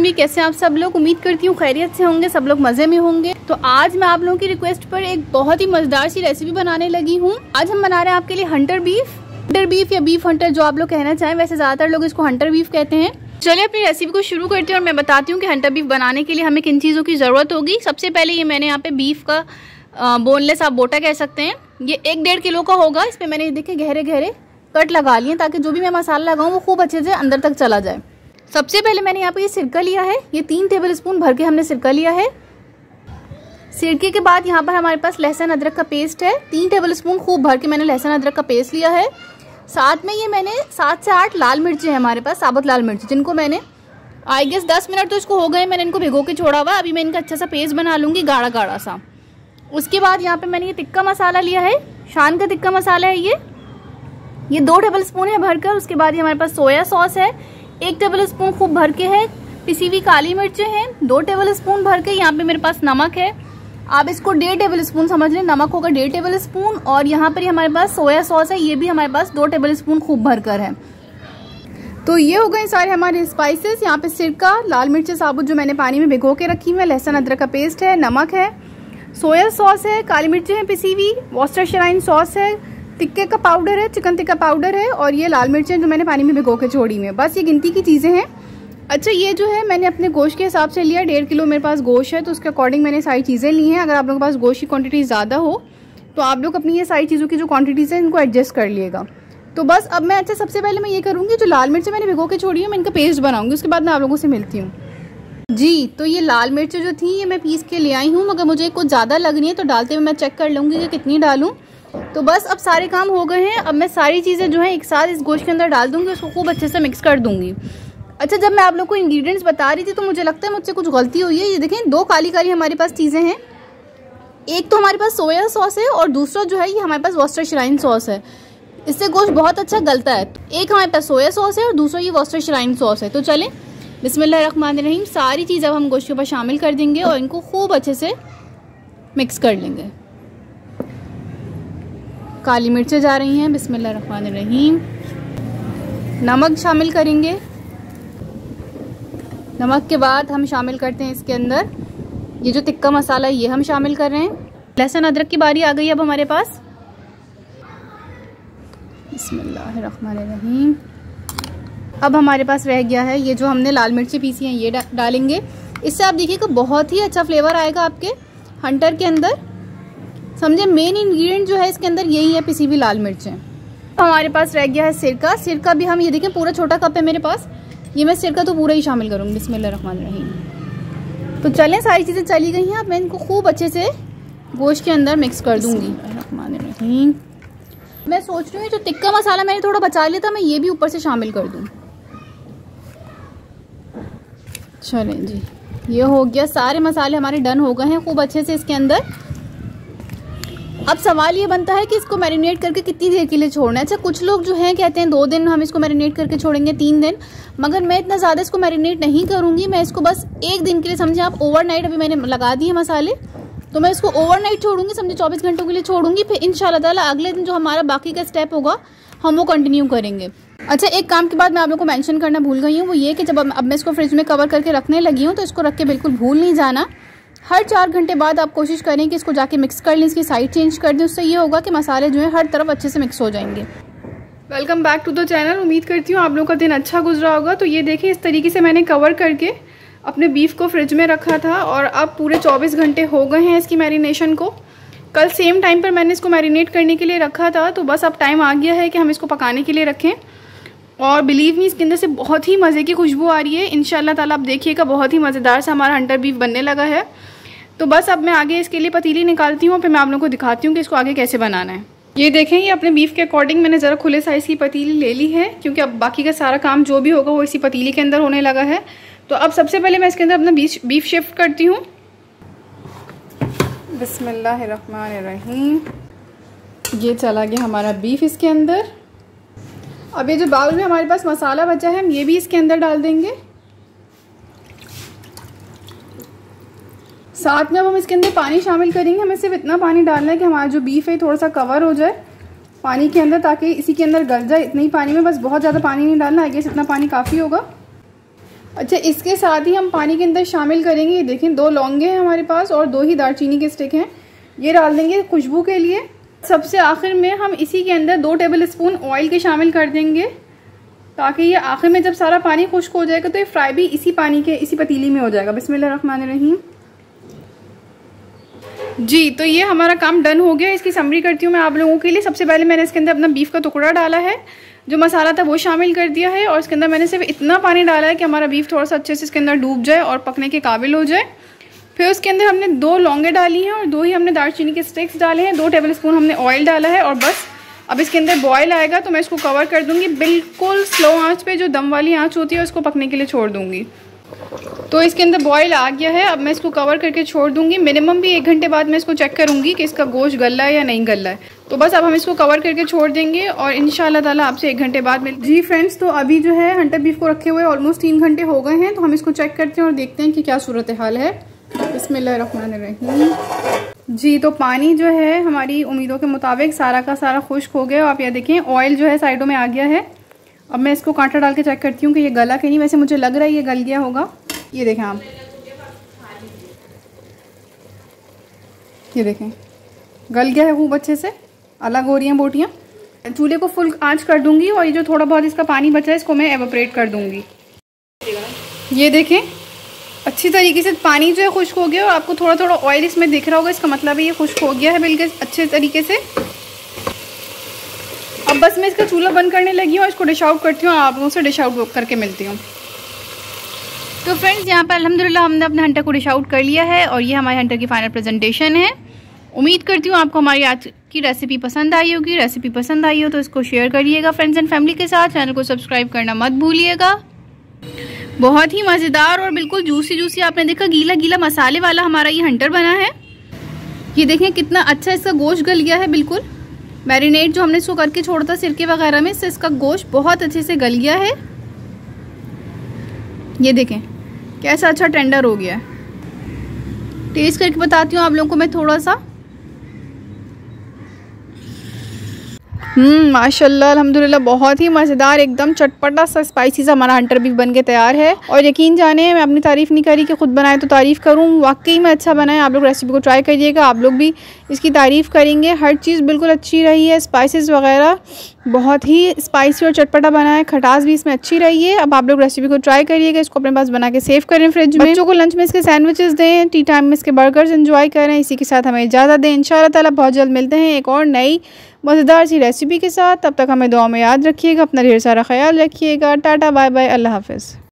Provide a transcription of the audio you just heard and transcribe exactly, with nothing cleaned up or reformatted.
Morning. कैसे आप सब लोग? उम्मीद करती हूँ खैरियत से होंगे, सब लोग मज़े में होंगे। तो आज मैं आप लोगों की रिक्वेस्ट पर एक बहुत ही मज़ेदार सी रेसिपी बनाने लगी हूँ। आज हम बना रहे हैं आपके लिए हंटर बीफ, हंटर बीफ या बीफ हंटर, जो आप लोग कहना चाहें। वैसे ज़्यादातर लोग इसको हंटर बीफ कहते हैं। चलिए अपनी रेसिपी को शुरू करते हैं और मैं बताती हूँ कि हंटर बीफ बनाने के लिए हमें किन चीज़ों की ज़रूरत होगी। सबसे पहले ये मैंने यहाँ पे बीफ का बोनलेस, आप बोटा कह सकते हैं, ये एक डेढ़ किलो का होगा। इस पर मैंने देखे गहरे गहरे कट लगा लिए ताकि जो भी मैं मसाला लगाऊँ वो खूब अच्छे से अंदर तक चला जाए। सबसे पहले मैंने यहाँ पे ये सिरका लिया है, ये तीन टेबल स्पून भर के हमने सिरका लिया है। सिरके के बाद यहाँ पर हमारे पास लहसुन अदरक का पेस्ट है, तीन टेबल स्पून खूब भर के मैंने लहसुन अदरक का पेस्ट लिया है। साथ में ये मैंने सात से आठ लाल मिर्ची है हमारे पास, साबुत लाल मिर्ची, जिनको मैंने आई गेस दस मिनट तो इसको हो गए, मैंने इनको भिगो के छोड़ा हुआ। अभी मैं इनका अच्छा सा पेस्ट बना लूँगी, गाढ़ा गाढ़ा सा। उसके बाद यहाँ पे मैंने ये टिक्का मसाला लिया है, शान का टिक्का मसाला है ये ये दो टेबल स्पून है भरकर। उसके बाद ये हमारे पास सोया सॉस है, एक टेबल स्पून खूब भर के है। पिसी हुई काली मिर्चें हैं दो टेबल स्पून भर के। यहाँ पे मेरे पास नमक है, आप इसको डेढ़ टेबल स्पून समझ लें, नमक होगा डेढ़ टेबल स्पून। और यहाँ पर हमारे पास सोया सॉस है, ये भी हमारे पास दो टेबल स्पून खूब भरकर है। तो ये हो गए सारे हमारे स्पाइसेस। यहाँ पे सिरका, लाल मिर्चें साबुत जो मैंने पानी में भिगो के रखी हुई है, लहसुन अदरक का पेस्ट है, नमक है, सोया सॉस है, काली मिर्चें हैं पिसी हुई, वॉस्टरशाइन सॉस है, टिक्के का पाउडर है, चिकन टिक्का पाउडर है, और ये लाल मिर्चें जो मैंने पानी में भिगो के छोड़ी हुई है। बस ये गिनती की चीज़ें हैं। अच्छा, ये जो है मैंने अपने गोश्त के हिसाब से लिया, डेढ़ किलो मेरे पास गोश्त है, तो उसके अकॉर्डिंग मैंने सारी चीज़ें ली हैं। अगर आप लोगों के पास गोश्त की क्वांटिटी ज़्यादा हो तो आप लोग अपनी ये सारी चीज़ों की जो क्वांटिटीज़ हैं इनको एडजस्ट कर लिएगा। तो बस अब मैं अच्छा सबसे पहले मैं ये करूँगी, जो लाल मिर्चें मैंने भिगो के छोड़ी है मैं इनका पेस्ट बनाऊँगी, उसके बाद मैं आप लोगों से मिलती हूँ जी। तो ये लाल मिर्चें जो थी ये मैं पीस के ले आई हूँ, मगर मुझे कुछ ज़्यादा लग रही है तो डालते हुए मैं चेक कर लूँगी कि कितनी डालूँ। तो बस अब सारे काम हो गए हैं। अब मैं सारी चीज़ें जो है एक साथ इस गोश्त के अंदर डाल दूँगी, उसको खूब अच्छे से मिक्स कर दूँगी। अच्छा, जब मैं आप लोग को इंग्रेडिएंट्स बता रही थी तो मुझे लगता है मुझसे कुछ गलती हुई है। ये देखें, दो काली काली हमारे पास चीज़ें हैं, एक तो हमारे पास सोया सॉस है और दूसरा जो है ये हमारे पास वॉस्टरशाइन सॉस है। इससे गोश्त बहुत अच्छा गलता है। एक हमारे पास सोया सॉस है और दूसरा ये वॉस्टरशाइन सॉस है। तो चलें बिस्मिल्लाहिर्रहमानिर्रहीम, सारी चीज़ें अब हम गोश्त के ऊपर शामिल कर देंगे और इनको खूब अच्छे से मिक्स कर लेंगे। काली मिर्चें जा रही हैं, बिस्मिल्लाहिर्रहमानिर्रहीम। नमक शामिल करेंगे, नमक के बाद हम शामिल करते हैं इसके अंदर ये जो टिक्का मसाला ये हम शामिल कर रहे हैं। लहसुन अदरक की बारी आ गई अब हमारे पास, बिस्मिल्लाहिर्रहमानिर्रहीम। अब हमारे पास रह गया है ये जो हमने लाल मिर्ची पीसी हैं ये डा, डालेंगे। इससे आप देखिएगा बहुत ही अच्छा फ्लेवर आएगा आपके हंटर के अंदर। समझे, मेन इंग्रेडिएंट जो है इसके अंदर यही है, पिसी हुई लाल मिर्चें। तो हमारे पास रह गया है सिरका। सिरका भी हम ये देखें पूरा छोटा कप है मेरे पास, ये मैं सिरका तो पूरा ही शामिल करूँगी, बिस्मिल्लाहिर्रहमानिर्रहीम। तो चलें, सारी चीज़ें चली गई हैं, अब मैं इनको खूब अच्छे से गोश्त के अंदर मिक्स कर दूँगी। बिस्मिल्लाहिर्रहमानिर्रहीम। मैं सोच रही हूँ जो टिक्का मसाला मैंने थोड़ा बचा लिया था मैं ये भी ऊपर से शामिल कर दूँ। चलें जी, ये हो गया, सारे मसाले हमारे डन हो गए हैं खूब अच्छे से इसके अंदर। अब सवाल ये बनता है कि इसको मैरिनेट करके कितनी देर के लिए छोड़ना है। अच्छा, कुछ लोग जो हैं कहते हैं दो दिन हम इसको मैरिनेट करके छोड़ेंगे, तीन दिन, मगर मैं इतना ज़्यादा इसको मैरिनेट नहीं करूँगी। मैं इसको बस एक दिन के लिए, समझे आप, ओवरनाइट, अभी मैंने लगा दिए मसाले, तो मैं इसको ओवरनाइट छोड़ूंगी, समझे चौबीस घंटों के लिए छोड़ूंगी। फिर इंशाल्लाह ताला अगले दिन जो हमारा बाकी का स्टेप होगा हम वो कंटिन्यू करेंगे। अच्छा, एक काम के बाद मैं आप लोगों को मेंशन करना भूल गई हूँ, वो ये कि जब अब मैं इसको फ्रिज में कवर करके रखने लगी हूँ तो इसको रख के बिल्कुल भूल नहीं जाना। हर चार घंटे बाद आप कोशिश करें कि इसको जाके मिक्स कर लें, इसकी साइड चेंज कर दें। उससे ये होगा कि मसाले जो है हर तरफ अच्छे से मिक्स हो जाएंगे। Welcome back to the channel. उम्मीद करती हूँ आप लोगों का दिन अच्छा गुजरा होगा। तो ये देखिए, इस तरीके से मैंने कवर करके अपने बीफ को फ्रिज में रखा था और अब पूरे चौबीस घंटे हो गए हैं इसकी मैरिनेशन को। कल सेम टाइम पर मैंने इसको मैरिनेट करने के लिए रखा था, तो बस अब टाइम आ गया है कि हम इसको पकाने के लिए रखें। और बिलीव मी, इसके अंदर से बहुत ही मज़े की खुशबू आ रही है। इंशाल्लाह ताला आप देखिएगा बहुत ही मज़ेदार सा हमारा हंटर बीफ बनने लगा है। तो बस अब मैं आगे इसके लिए पतीली निकालती हूँ, फिर मैं आप लोगों को दिखाती हूँ कि इसको आगे कैसे बनाना है। ये देखें, ये अपने बीफ के अकॉर्डिंग मैंने ज़रा खुले साइज़ की पतीली ले ली है, क्योंकि अब बाकी का सारा काम जो भी होगा वो इसी पतीली के अंदर होने लगा है। तो अब सबसे पहले मैं इसके अंदर अपना बीफ बीफ शिफ्ट करती हूँ। बिस्मिल्लाहिर्रहमानिर्रहीम। ये चला गया हमारा बीफ इसके अंदर। अब ये जो बाउल में हमारे पास मसाला बचा है हम ये भी इसके अंदर डाल देंगे। साथ में अब हम इसके अंदर पानी शामिल करेंगे। हमें सिर्फ इतना पानी डालना है कि हमारा जो बीफ है थोड़ा सा कवर हो जाए पानी के अंदर, ताकि इसी के अंदर गल जाए। इतना ही पानी में, बस बहुत ज़्यादा पानी नहीं डालना है, इतना पानी काफ़ी होगा। अच्छा, इसके साथ ही हम पानी के अंदर शामिल करेंगे, ये देखें दो लौंगे हैं हमारे पास और दो ही दालचीनी के स्टिक हैं, ये डाल देंगे खुशबू के लिए। सबसे आखिर में हम इसी के अंदर दो टेबल स्पून ऑयल के शामिल कर देंगे, ताकि ये आखिर में जब सारा पानी खुश्क हो जाएगा तो ये फ्राई भी इसी पानी के इसी पतीली में हो जाएगा। बिस्मिल्लाहिर्रहमानिर्रहीम। जी, तो ये हमारा काम डन हो गया। इसकी समरी करती हूँ मैं आप लोगों के लिए। सबसे पहले मैंने इसके अंदर अपना बीफ का टुकड़ा डाला है, जो मसाला था वो शामिल कर दिया है, और इसके अंदर मैंने सिर्फ इतना पानी डाला है कि हमारा बीफ थोड़ा सा अच्छे से इसके अंदर डूब जाए और पकने के काबिल हो जाए। फिर उसके अंदर हमने दो लौंगे डाली हैं और दो ही हमने दालचीनी के स्टिक्स डाले हैं, दो टेबल स्पून हमने ऑयल डाला है, और बस अब इसके अंदर बॉयल आएगा तो मैं इसको कवर कर दूंगी बिल्कुल स्लो आंच पे, जो दम वाली आंच होती है उसको पकने के लिए छोड़ दूंगी। तो इसके अंदर बॉयल आ गया है, अब मैं इसको कवर करके छोड़ दूंगी। मिनिमम भी एक घंटे बाद मैं इसको चेक करूंगी कि इसका गोश्त गला है या नहीं गला है। तो बस अब हम इसको कवर करके छोड़ देंगे और इंशाल्लाह ताला आपसे एक घंटे बाद मिल। जी फ्रेंड्स, तो अभी जो है हंटर बीफ को रखे हुए ऑलमोस्ट तीन घंटे हो गए हैं, तो हम इसको चेक करते हैं और देखते हैं कि क्या सूरत हाल है। बिस्मिल्लाहिर्रहमानिर्रहीम। जी, तो पानी जो है हमारी उम्मीदों के मुताबिक सारा का सारा खुश्क हो गया। आप ये देखें ऑयल जो है साइडों में आ गया है। अब मैं इसको कांटा डाल के चेक करती हूँ कि ये गला कि नहीं। वैसे मुझे लग रहा है ये गल गया होगा। ये देखें आप, ये देखें गल गया है खूब अच्छे से, अलग हो रही हैं बोटियाँ। चूल्हे को फुल आंच कर दूंगी और ये जो थोड़ा बहुत इसका पानी बचा है इसको मैं एवोपरेट कर दूंगी। ये देखें अच्छी तरीके से पानी जो है खुश्क हो गया और आपको थोड़ा थोड़ा ऑयल इसमें दिख रहा होगा, इसका मतलब है ये खुश्क हो गया है बिल्कुल अच्छे तरीके से। अब बस मैं इसका चूल्हा बंद करने लगी हूँ और इसको डिश आउट करती हूँ, आप लोगों से डिश आउट करके मिलती हूँ। तो फ्रेंड्स, यहाँ पर अल्हम्दुलिल्लाह हमने अपने हंटर को डिश आउट कर लिया है और ये हमारे हंटर की फाइनल प्रेजेंटेशन है। उम्मीद करती हूँ आपको हमारी आज की रेसिपी पसंद आई होगी। रेसिपी पसंद आई हो तो इसको शेयर करिएगा फ्रेंड्स एंड फैमिली के साथ। चैनल को सब्सक्राइब करना मत भूलिएगा। बहुत ही मज़ेदार और बिल्कुल जूसी जूसी, आपने देखा गीला गीला मसाले वाला हमारा ये हंटर बना है। ये देखें कितना अच्छा इसका गोश्त गल गया है, बिल्कुल मैरिनेट जो हमने इसको करके छोड़ा था सिरके वगैरह में, इससे इसका गोश्त बहुत अच्छे से गल गया है। ये देखें कैसा अच्छा टेंडर हो गया है। टेस्ट करके बताती हूँ आप लोगों को मैं थोड़ा सा। हम्म माशाल्लाह अल्हम्दुलिल्लाह बहुत ही मज़ेदार, एकदम चटपटा सा स्पाइसी सा हमारा हंटर बीफ बन के तैयार है। और यकीन जाने मैं अपनी तारीफ़ नहीं करी कि खुद बनाए तो तारीफ़ करूँ, वाकई में अच्छा बना है। आप लोग रेसिपी को ट्राई करिएगा, आप लोग भी इसकी तारीफ़ करेंगे। हर चीज़ बिल्कुल अच्छी रही है, स्पाइसेस वगैरह बहुत ही स्पाइसी और चटपटा बना है, खटास भी इसमें अच्छी रही है। अब आप लोग रेसिपी को ट्राई करिएगा, इसको अपने पास बना के सेव करें फ्रिज में। बच्चों को लंच में इसके सैंडविचेस दें, टी टाइम में इसके बर्गर्स एंजॉय करें। इसी के साथ हमें इजाज़त दें। इंशाअल्लाह ताला बहुत जल्द मिलते हैं एक और नई मज़ेदार सी रेसिपी के साथ। तब तक हमें दुआ में याद रखिएगा, अपना ढेर सारा ख्याल रखिएगा। टाटा बाय बाय, अल्लाह हाफ़िज़।